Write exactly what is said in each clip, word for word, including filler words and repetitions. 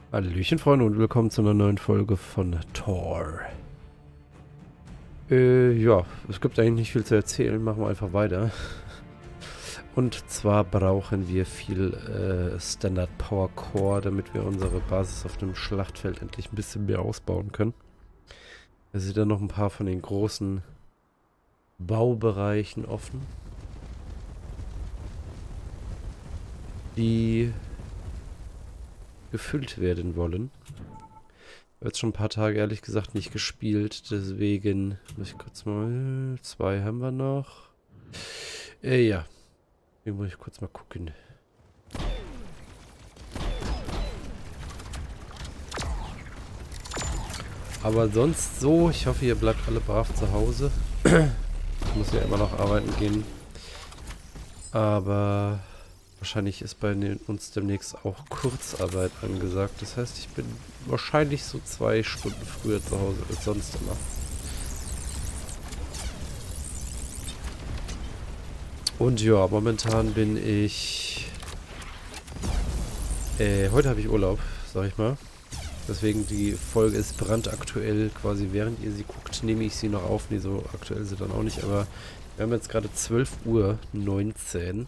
Hallöchen Freunde und willkommen zu einer neuen Folge von Tor. Äh, ja, es gibt eigentlich nicht viel zu erzählen, machen wir einfach weiter. Und zwar brauchen wir viel äh, Standard Power Core, damit wir unsere Basis auf dem Schlachtfeld endlich ein bisschen mehr ausbauen können. Es sind dann noch ein paar von den großen Baubereichen offen, die gefüllt werden wollen. Ich habe jetzt schon ein paar Tage ehrlich gesagt nicht gespielt, deswegen muss ich kurz mal... Zwei haben wir noch. Äh, ja. Hier muss ich kurz mal gucken. Aber sonst so, ich hoffe, ihr bleibt alle brav zu Hause. Ich muss ja immer noch arbeiten gehen. Aber... wahrscheinlich ist bei uns demnächst auch Kurzarbeit angesagt. Das heißt, ich bin wahrscheinlich so zwei Stunden früher zu Hause als sonst immer. Und ja, momentan bin ich... Äh, heute habe ich Urlaub, sag ich mal. Deswegen die Folge ist brandaktuell. Quasi während ihr sie guckt, nehme ich sie noch auf. Nee, so aktuell ist sie dann auch nicht. Aber wir haben jetzt gerade zwölf Uhr neunzehn.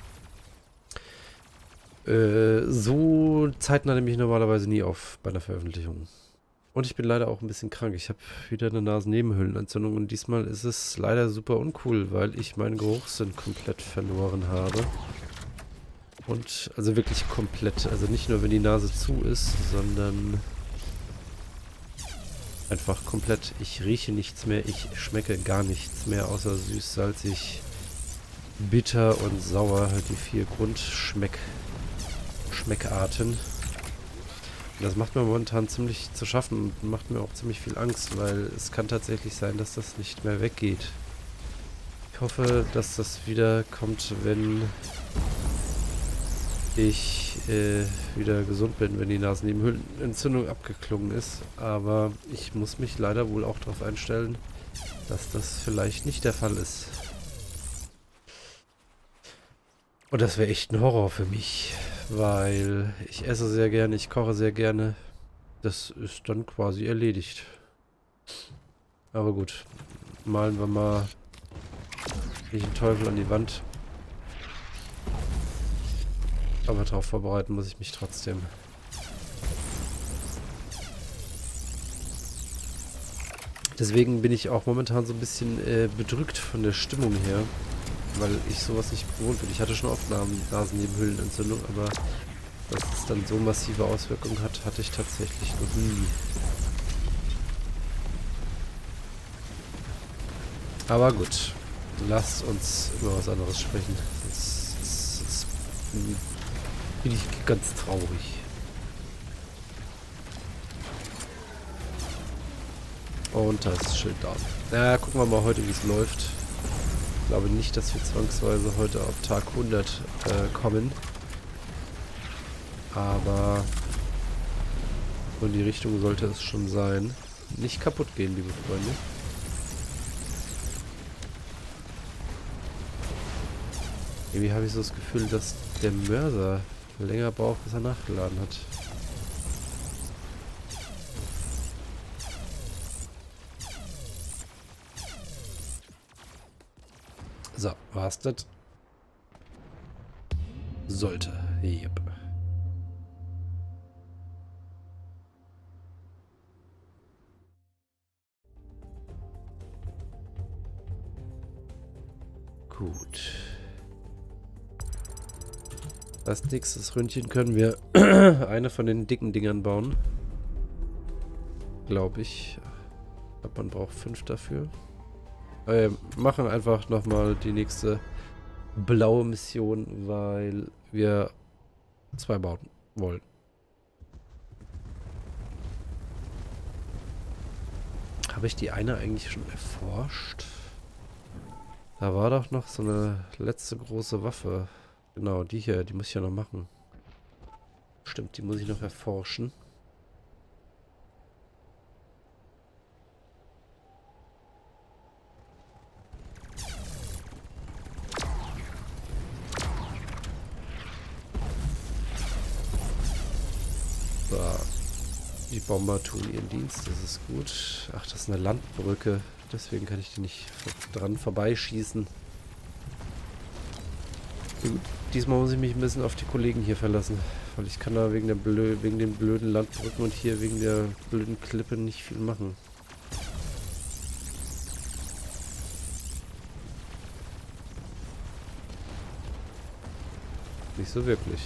Äh, so zeitnah nehme ich normalerweise nie auf bei der Veröffentlichung. Und ich bin leider auch ein bisschen krank. Ich habe wieder eine Nasennebenhöhlenentzündung und diesmal ist es leider super uncool, weil ich meinen Geruchssinn komplett verloren habe. Und also wirklich komplett. Also nicht nur, wenn die Nase zu ist, sondern einfach komplett. Ich rieche nichts mehr, ich schmecke gar nichts mehr, außer süß, salzig, bitter und sauer. Halt die vier Grundschmeck Schmeckarten. Und das macht mir momentan ziemlich zu schaffen und macht mir auch ziemlich viel Angst, weil es kann tatsächlich sein, dass das nicht mehr weggeht. Ich hoffe, dass das wieder kommt, wenn ich äh, wieder gesund bin, wenn die Nasennebenhöhlenentzündung abgeklungen ist. Aber ich muss mich leider wohl auch darauf einstellen, dass das vielleicht nicht der Fall ist. Und das wäre echt ein Horror für mich. Weil ich esse sehr gerne, ich koche sehr gerne. Das ist dann quasi erledigt. Aber gut. Malen wir mal nicht den Teufel an die Wand. Aber darauf vorbereiten muss ich mich trotzdem. Deswegen bin ich auch momentan so ein bisschen äh, bedrückt von der Stimmung her. Weil ich sowas nicht gewohnt bin. Ich hatte schon oft Nasennebenhöhlenentzündung, aber dass es dann so massive Auswirkungen hat, hatte ich tatsächlich noch nie. Aber gut, lasst uns über was anderes sprechen. Sonst, sonst, sonst bin ich ganz traurig. Und das Schild da. Na, gucken wir mal heute, wie es läuft. Ich glaube nicht, dass wir zwangsweise heute auf Tag hundert äh, kommen. Aber so in die Richtung sollte es schon sein. Nicht kaputt gehen, liebe Freunde. Irgendwie habe ich so das Gefühl, dass der Mörser länger braucht, bis er nachgeladen hat. So, war's das? Sollte. Yep. Gut. Als nächstes Ründchen können wir eine von den dicken Dingern bauen. Glaube ich. Ich glaube, man braucht fünf dafür. Wir machen einfach nochmal die nächste blaue Mission, weil wir zwei bauen wollen. Habe ich die eine eigentlich schon erforscht? Da war doch noch so eine letzte große Waffe. Genau, die hier, die muss ich ja noch machen. Stimmt, die muss ich noch erforschen. So, So. Die Bomber tun ihren Dienst, das ist gut. Ach, das ist eine Landbrücke. Deswegen kann ich die nicht dran vorbeischießen. Gut, diesmal muss ich mich ein bisschen auf die Kollegen hier verlassen. Weil ich kann da wegen, der Blö wegen den blöden Landbrücken und hier wegen der blöden Klippe nicht viel machen. Nicht so wirklich.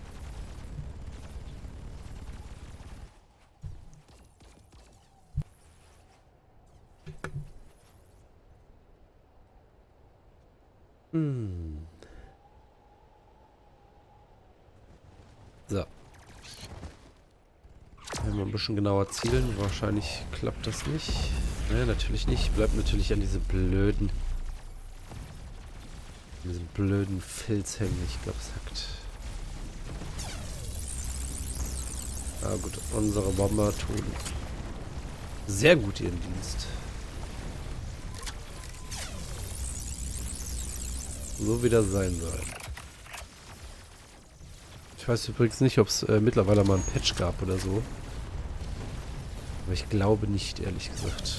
Hm. So. Wenn wir ein bisschen genauer zielen, wahrscheinlich klappt das nicht. Ne, natürlich nicht. Bleibt natürlich an diese blöden... diesen blöden Filz hängen. Ich glaube, es hackt. Ah gut, unsere Bomber tun sehr gut ihren Dienst. So wie das sein soll. Ich weiß übrigens nicht, ob es äh, mittlerweile mal ein Patch gab oder so. Aber ich glaube nicht, ehrlich gesagt.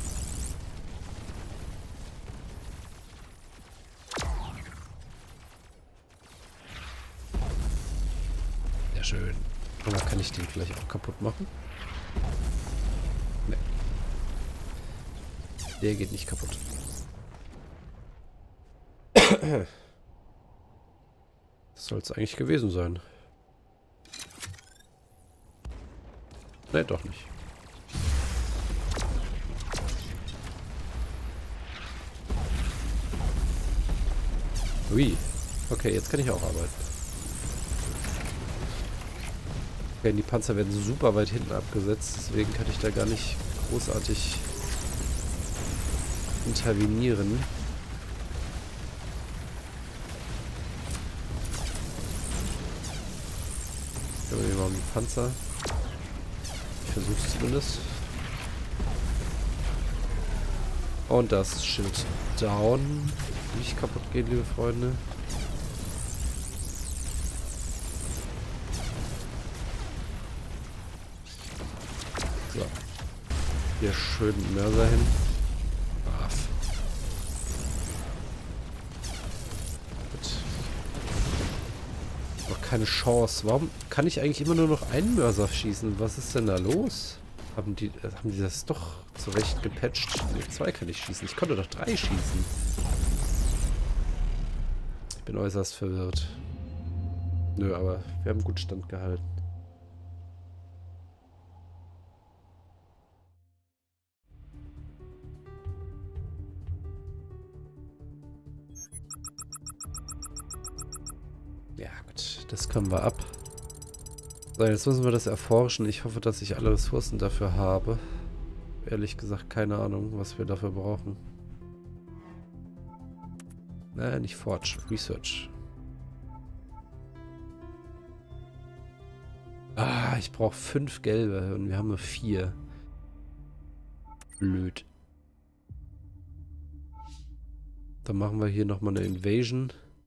Sehr schön. Oder kann ich den vielleicht auch kaputt machen? Nee. Der geht nicht kaputt. Das soll es eigentlich gewesen sein. Ne, doch nicht. Ui. Okay, jetzt kann ich auch arbeiten. Okay, die Panzer werden super weit hinten abgesetzt, deswegen kann ich da gar nicht großartig intervenieren. Wir machen die Panzer. Ich versuche es zumindest. Und das Schild down. Nicht kaputt gehen, liebe Freunde. So. Hier schön Mörser hin. Brav. Noch keine Chance. Warum kann ich eigentlich immer nur noch einen Mörser schießen? Was ist denn da los? Haben die, haben die das doch zurecht gepatcht? Ne, zwei kann ich schießen. Ich konnte doch drei schießen. Ich bin äußerst verwirrt. Nö, aber wir haben gut Stand gehalten. Ja, gut. Das können wir ab. So, jetzt müssen wir das erforschen. Ich hoffe, dass ich alle Ressourcen dafür habe. Ehrlich gesagt, keine Ahnung, was wir dafür brauchen. Nein, nicht Forge. Research. Ah, ich brauche fünf gelbe und wir haben nur vier. Blöd. Dann machen wir hier nochmal eine Invasion.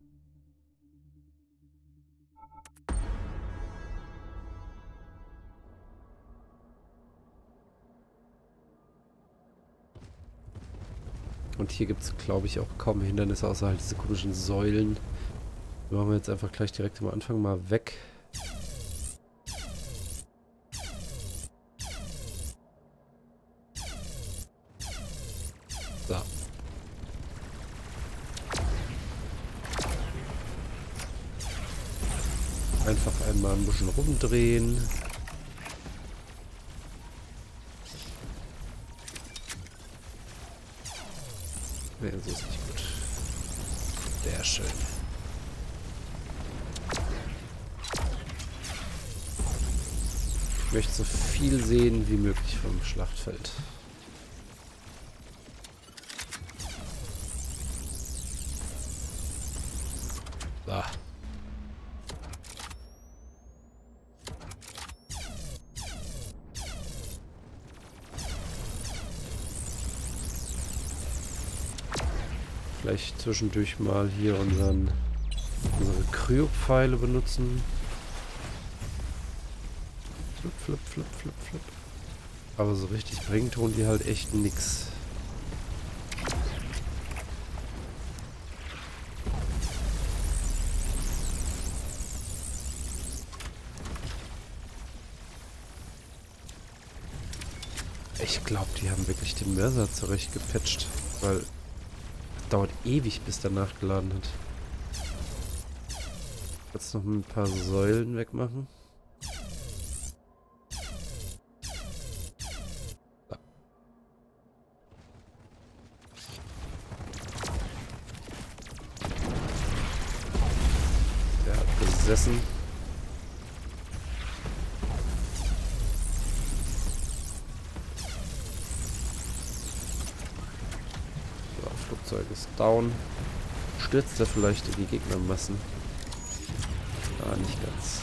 Und hier gibt es, glaube ich, auch kaum Hindernisse, außer halt diese komischen Säulen. Die machen wir jetzt einfach gleich direkt am Anfang mal weg. So. Einfach einmal ein bisschen rumdrehen. Ne, so ist nicht gut. Sehr schön. Ich möchte so viel sehen wie möglich vom Schlachtfeld. So. Vielleicht zwischendurch mal hier unseren, unsere Kryopfeile benutzen. flip, flip, flip, flip. Aber so richtig bringen tun die halt echt nix. Ich glaube, die haben wirklich den Mörser zurechtgepatcht, weil es dauert ewig, bis der nachgeladen hat. Jetzt noch ein paar Säulen wegmachen. Da. Der hat gesessen. Flugzeug ist down. Stürzt er vielleicht in die Gegnermassen? Ah, nicht ganz.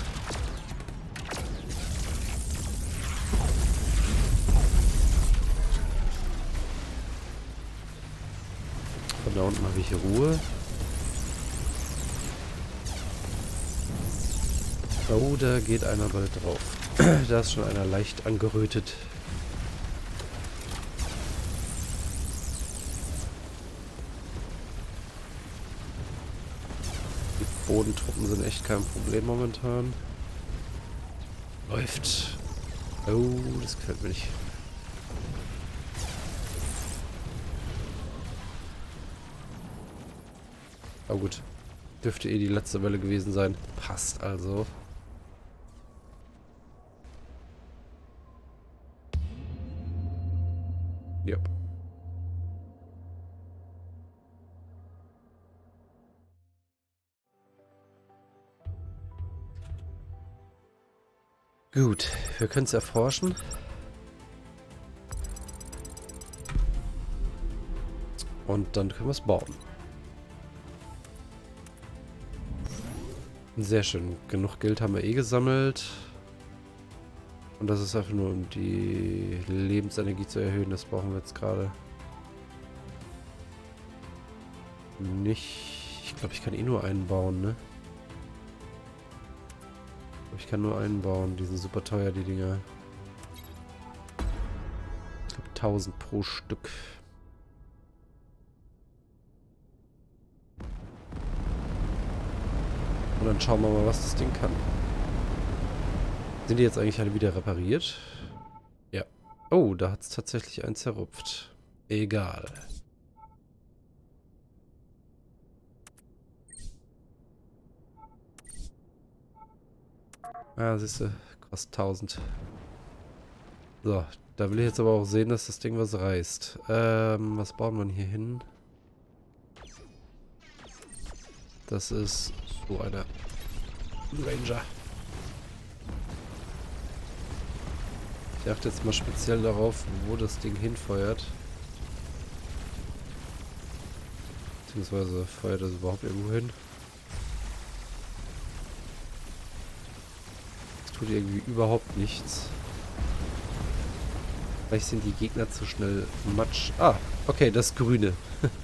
Von da unten habe ich Ruhe. Oh, da geht einer bald drauf. Da ist schon einer leicht angerötet. Bodentruppen sind echt kein Problem momentan. Läuft. Oh, das gefällt mir nicht. Aber gut. Dürfte eh die letzte Welle gewesen sein. Passt also. Ja. Gut, wir können es erforschen. Und dann können wir es bauen. Sehr schön. Genug Geld haben wir eh gesammelt. Und das ist einfach nur, um die Lebensenergie zu erhöhen. Das brauchen wir jetzt gerade nicht. Ich glaube, ich kann eh nur einen bauen, ne? Ich kann nur einen bauen. Die sind super teuer, die Dinger. Ich glaube tausend pro Stück. Und dann schauen wir mal, was das Ding kann. Sind die jetzt eigentlich alle wieder repariert? Ja. Oh, da hat es tatsächlich einen zerrupft. Egal. Ah, siehst du, kostet tausend. So, da will ich jetzt aber auch sehen, dass das Ding was reißt. Ähm, was bauen wir hier hin? Das ist so einer Ranger. Ich achte jetzt mal speziell darauf, wo das Ding hinfeuert. Beziehungsweise feuert das überhaupt irgendwo hin. Das tut irgendwie überhaupt nichts. Vielleicht sind die Gegner zu schnell matsch. Ah, okay, das Grüne.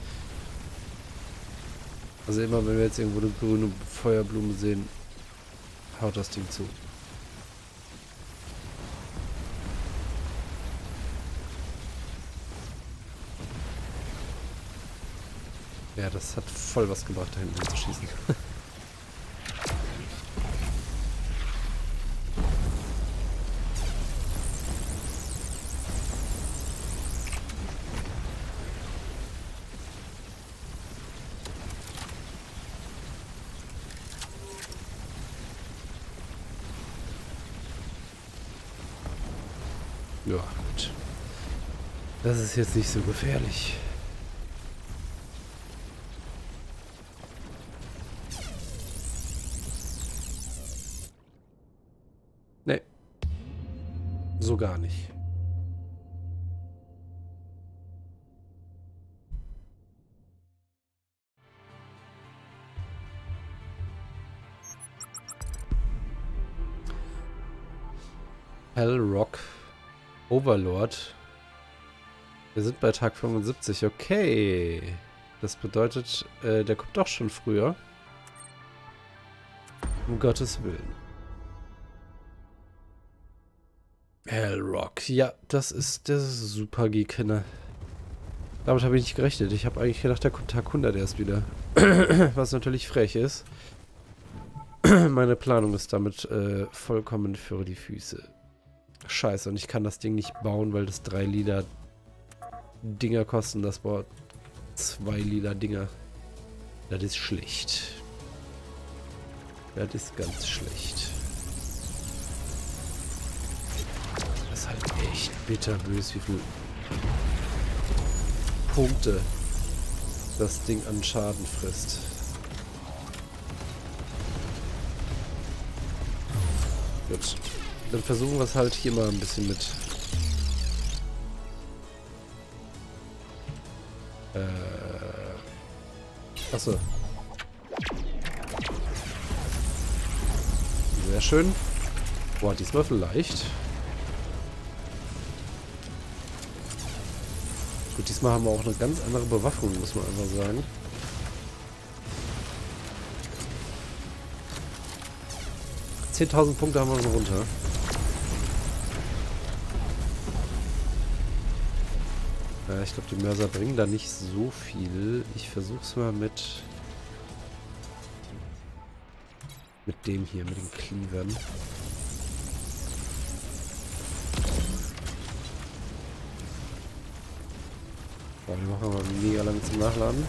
Also immer, wenn wir jetzt irgendwo eine grüne Feuerblume sehen, haut das Ding zu. Ja, das hat voll was gebracht, da hinten zu schießen. Ja, gut. Das ist jetzt nicht so gefährlich. Nee. So gar nicht. Hellrock Overlord. Wir sind bei Tag fünfundsiebzig. Okay. Das bedeutet, äh, der kommt doch schon früher. Um Gottes Willen. Hellrock. Ja, das ist der Super-G-Kenner. Damit habe ich nicht gerechnet. Ich habe eigentlich gedacht, der Tag hundert erst wieder. Was natürlich frech ist. Meine Planung ist damit äh, vollkommen für die Füße. Scheiße, und ich kann das Ding nicht bauen, weil das drei Lila Dinger kosten. Das braucht zwei Lila Dinger. Das ist schlecht. Das ist ganz schlecht. Das ist halt echt bitterbös, wie viel Punkte das Ding an Schaden frisst. Gut. Dann versuchen wir es halt hier mal ein bisschen mit äh achso. Sehr schön. Boah, diesmal vielleicht. Gut, diesmal haben wir auch eine ganz andere Bewaffnung, muss man einfach sagen. zehntausend Punkte haben wir schon runter. Ja, ich glaube, die Mörser bringen da nicht so viel. Ich versuche es mal mit mit dem hier, mit den Cleavern. Boah, die machen aber mega lange zum Nachladen.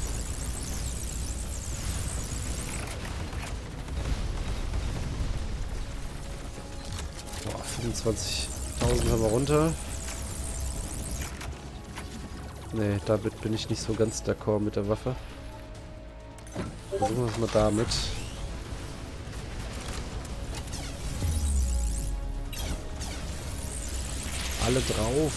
Boah, fünfundzwanzigtausend haben wir runter. Nee, damit bin ich nicht so ganz d'accord mit der Waffe. Versuchen wir es mal damit. Alle drauf.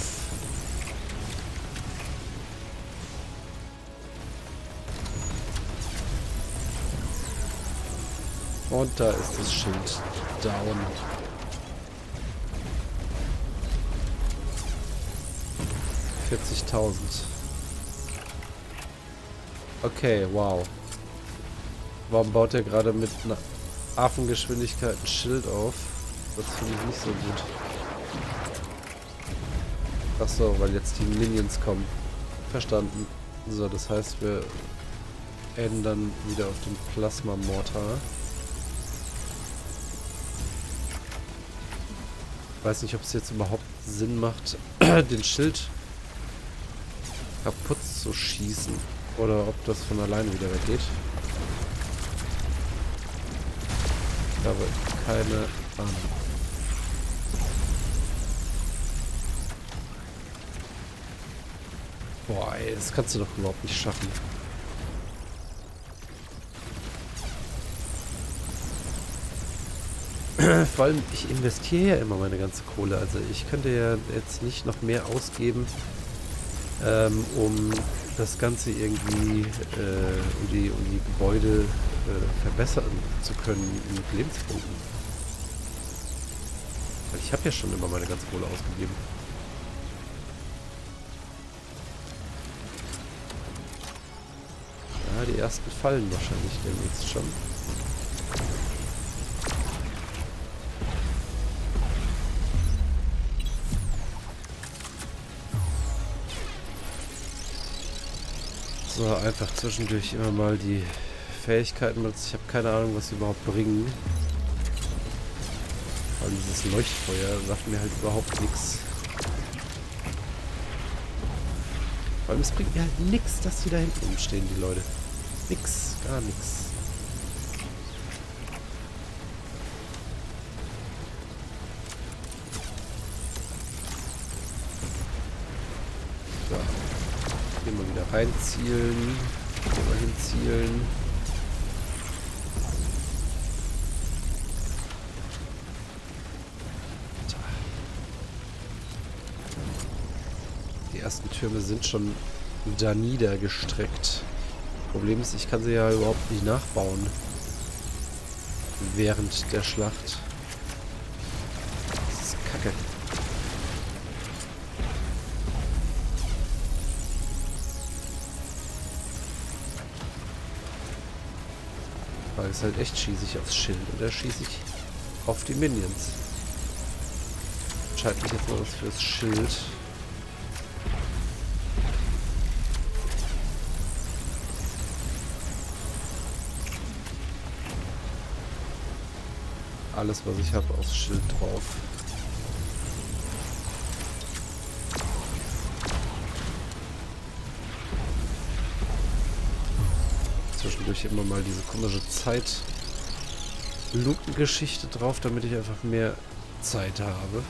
Und da ist das Schild down. vierzigtausend. Okay, wow. Warum baut er gerade mit einer Affengeschwindigkeit ein Schild auf? Das finde ich nicht so gut. Ach so, weil jetzt die Minions kommen. Verstanden. So, das heißt, wir ändern wieder auf den Plasma-Mortar. Weiß nicht, ob es jetzt überhaupt Sinn macht, den Schild kaputt zu schießen. Oder ob das von alleine wieder weggeht. Ich habe keine Ahnung. Boah, ey, das kannst du doch überhaupt nicht schaffen. Vor allem, ich investiere ja immer meine ganze Kohle. Also ich könnte ja jetzt nicht noch mehr ausgeben, ähm, um das Ganze irgendwie, äh, um, die, um die Gebäude äh, verbessern zu können mit Lebenspunkten. Weil ich habe ja schon immer meine ganze Kohle ausgegeben. Ja, die ersten fallen wahrscheinlich demnächst schon. So, einfach zwischendurch immer mal die Fähigkeiten benutzen. Ich habe keine Ahnung, was sie überhaupt bringen. Vor allem dieses Leuchtfeuer sagt mir halt überhaupt nichts. Vor allem es bringt mir halt nichts, dass die da hinten rumstehen, die Leute. Nix, gar nichts. So. Hier mal wieder reinzielen. Hier mal hinzielen. Die ersten Türme sind schon da niedergestreckt. Problem ist, ich kann sie ja überhaupt nicht nachbauen. Während der Schlacht. Das ist Kacke. Aber es ist halt echt, schieße ich aufs Schild oder schieße ich auf die Minions. entscheide mich jetzt mal was fürs Schild. Alles, was ich habe, aufs Schild drauf. Zwischendurch immer mal diese komische Zeit-Lupengeschichte drauf, damit ich einfach mehr Zeit habe.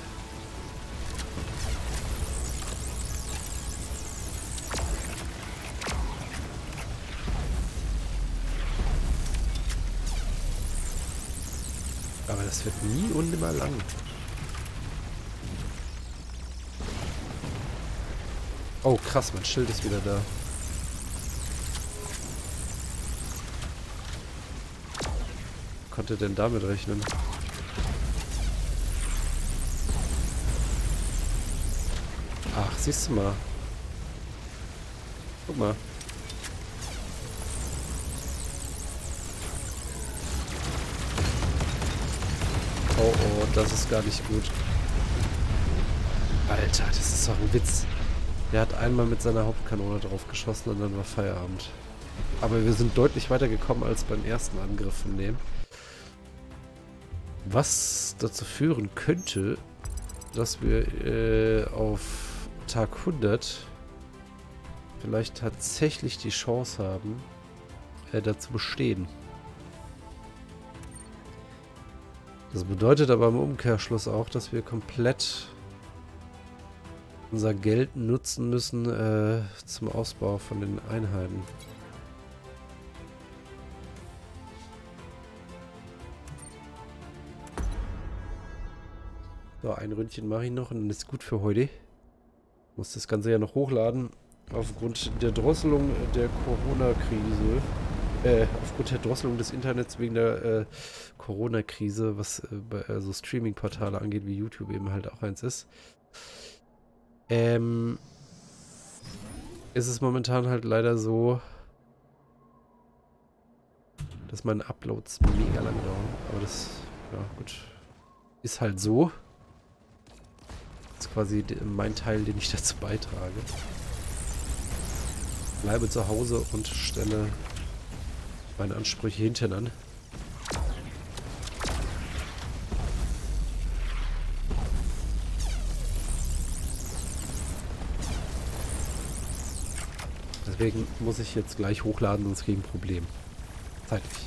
Aber das wird nie und nimmer lang. Oh krass, mein Schild ist wieder da. Konnte denn damit rechnen? Ach, siehst du mal. Guck mal. Oh, oh, das ist gar nicht gut. Alter, das ist doch ein Witz. Der hat einmal mit seiner Hauptkanone drauf geschossen und dann war Feierabend. Aber wir sind deutlich weiter gekommen als beim ersten Angriff von dem. Was dazu führen könnte, dass wir äh, auf Tag hundert vielleicht tatsächlich die Chance haben, äh, da zu bestehen. Das bedeutet aber im Umkehrschluss auch, dass wir komplett unser Geld nutzen müssen äh, zum Ausbau von den Einheiten. So, ein Ründchen mache ich noch und dann ist gut für heute. Ich muss das Ganze ja noch hochladen. Aufgrund der Drosselung der Corona-Krise. Äh, aufgrund der Drosselung des Internets wegen der äh, Corona-Krise, was äh, bei äh, so Streaming-Portale angeht, wie YouTube eben halt auch eins ist. Ähm, ist es momentan halt leider so, dass meine Uploads mega lang dauern. Aber das, ja gut, ist halt so. Das ist quasi mein Teil, den ich dazu beitrage. Bleibe zu Hause und stelle meine Ansprüche hinten an. Deswegen muss ich jetzt gleich hochladen, sonst kriege ich ein Problem. Zeitlich.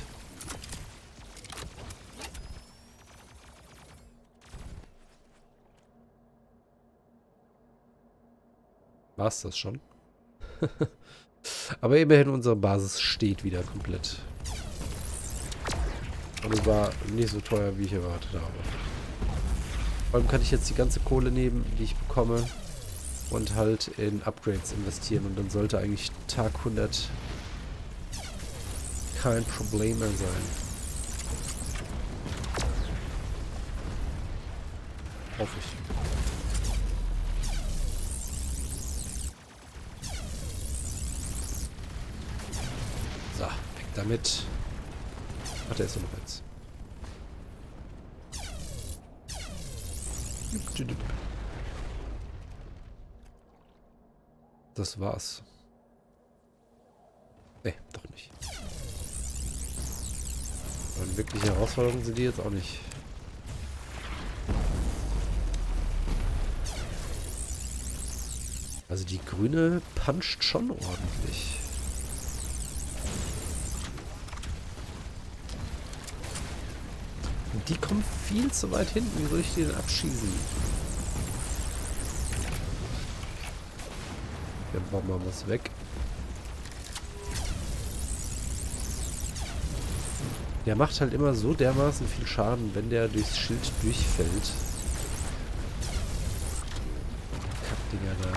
War es das schon? Aber immerhin, unsere Basis steht wieder komplett. Und es war nicht so teuer, wie ich erwartet habe. Vor allem kann ich jetzt die ganze Kohle nehmen, die ich bekomme, und halt in Upgrades investieren. Und dann sollte eigentlich Tag hundert kein Problem mehr sein. Hoffe ich. So, weg damit. Ach, der ist ja noch eins. Das war's. Ne, doch nicht. Und wirkliche Herausforderungen sind die jetzt auch nicht. Also die grüne puncht schon ordentlich. Und die kommen viel zu weit hinten. Wie soll ich die denn abschießen? Dann bauen wir was weg. Der macht halt immer so dermaßen viel Schaden, wenn der durchs Schild durchfällt. Kackdinger da.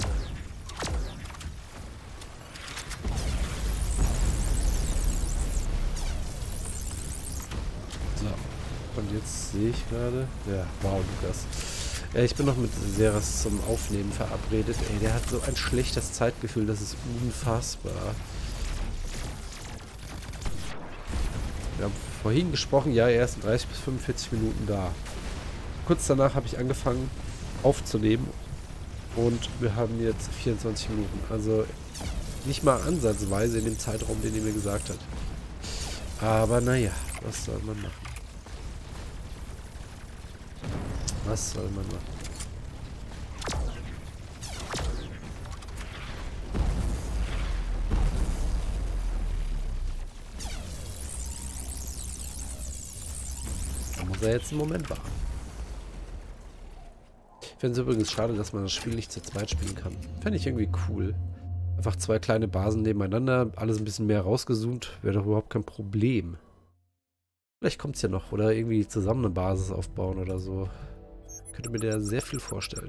So. Und jetzt sehe ich gerade... Ja, wow, Lukas. Äh, ich bin noch mit Seras zum Aufnehmen verabredet. Ey, der hat so ein schlechtes Zeitgefühl, das ist unfassbar. Wir haben vorhin gesprochen, ja, er ist in dreißig bis fünfundvierzig Minuten da. Kurz danach habe ich angefangen aufzunehmen. Und wir haben jetzt vierundzwanzig Minuten. Also nicht mal ansatzweise in dem Zeitraum, den ihr mir gesagt habt. Aber naja, was soll man machen? Was soll man machen? Da muss er jetzt einen Moment warten. Ich finde es übrigens schade, dass man das Spiel nicht zu zweit spielen kann. Fände ich irgendwie cool. Einfach zwei kleine Basen nebeneinander, alles ein bisschen mehr rausgezoomt, wäre doch überhaupt kein Problem. Vielleicht kommt es ja noch. Oder irgendwie zusammen eine Basis aufbauen oder so. Ich könnte mir da sehr viel vorstellen.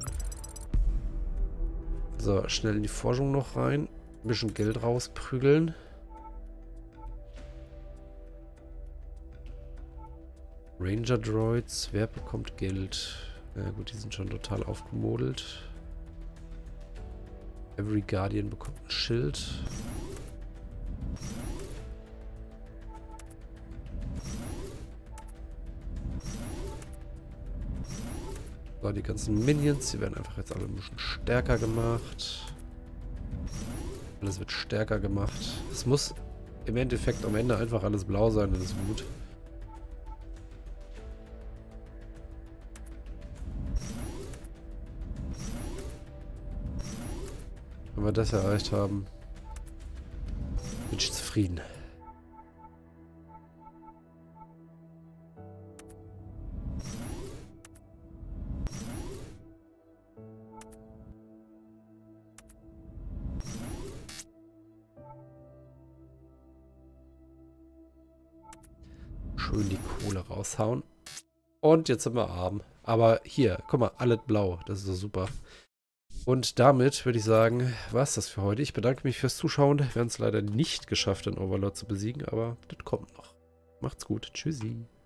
So, schnell in die Forschung noch rein. Ein bisschen Geld rausprügeln. Ranger Droids, wer bekommt Geld? Ja gut, die sind schon total aufgemodelt. Every Guardian bekommt ein Schild. So, die ganzen Minions, die werden einfach jetzt alle ein bisschen stärker gemacht. Alles wird stärker gemacht. Es muss im Endeffekt am Ende einfach alles blau sein, dann ist gut. Wenn wir das erreicht haben, bin ich zufrieden. Schön die Kohle raushauen. Und jetzt sind wir arm. Aber hier, guck mal, alles blau. Das ist so super. Und damit würde ich sagen, war es das für heute. Ich bedanke mich fürs Zuschauen. Wir haben es leider nicht geschafft, den Overlord zu besiegen, aber das kommt noch. Macht's gut. Tschüssi.